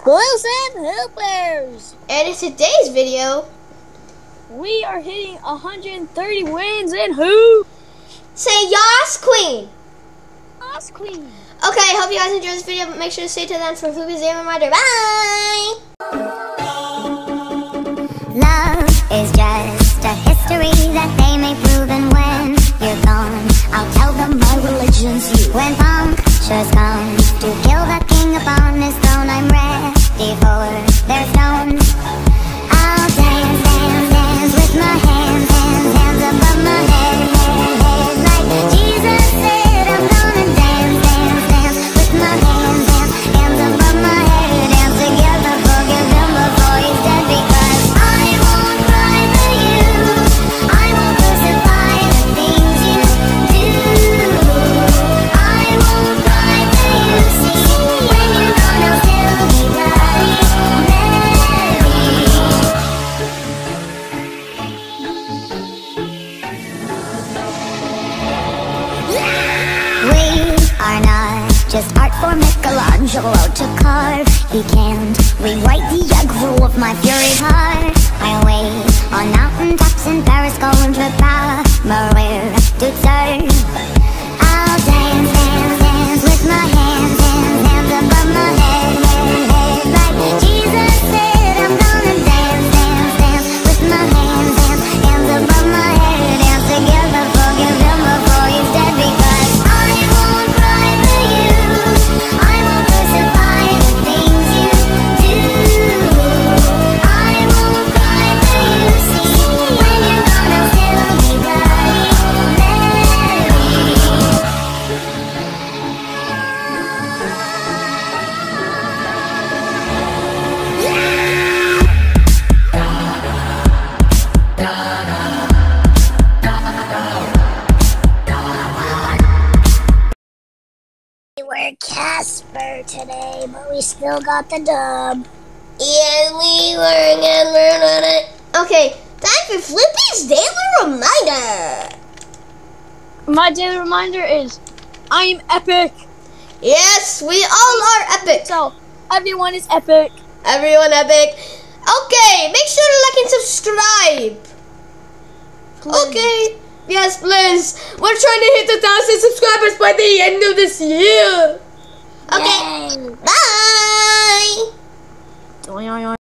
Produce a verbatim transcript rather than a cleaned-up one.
exclusive Hoopers. And in today's video, we are hitting one hundred thirty wins in Hoop. Say Yas Queen. Yas Queen. Okay, hope you guys enjoyed this video, but make sure to stay till then for Hoopz and reminder. Bye! Love is just a history that they may prove, and when you're gone, I'll tell them my religion's you. When punctures come to kill the king upon his throne, I'm ready for their stones. I'll dance, dance, dance with my hands, hands, hands above my head, head, head. Like Jesus said, I'm gonna dance, dance, dance with my hands, hands, hands above my head. Dance together, forgive him before he's dead, because I won't cry for you, I won't crucify the things you do. I won't cry for you, see, when you're gone I'll still be bloody Mary. We are not just art for Michelangelo to carve. He can't rewrite the aggro of my fury heart. I wait on mountaintops in Paris, going to power, Maria to serve. I'll dance, dance, dance with my hands, hands, hands above my head, head, head. Like Jesus said, I'm gonna dance, dance, dance with my hands, hands, hands above my head. Dance together, forgive him before he's dead, because I won't cry for you, I won't crucify the things you do. I won't cry for you, see, when you're gone I'll still be bloody Mary. We were Casper today, but we still got the dub. Yeah, we were gonna learn on it. Okay, time for Flippy's daily reminder. My daily reminder is, I'm Epik. Yes, we all are epic. So, everyone is Epik. Everyone epic. Okay, make sure to like and subscribe. Please. Okay. Yes, please. We're trying to hit a thousand subscribers by the end of this year. Okay. Yay. Bye. Doing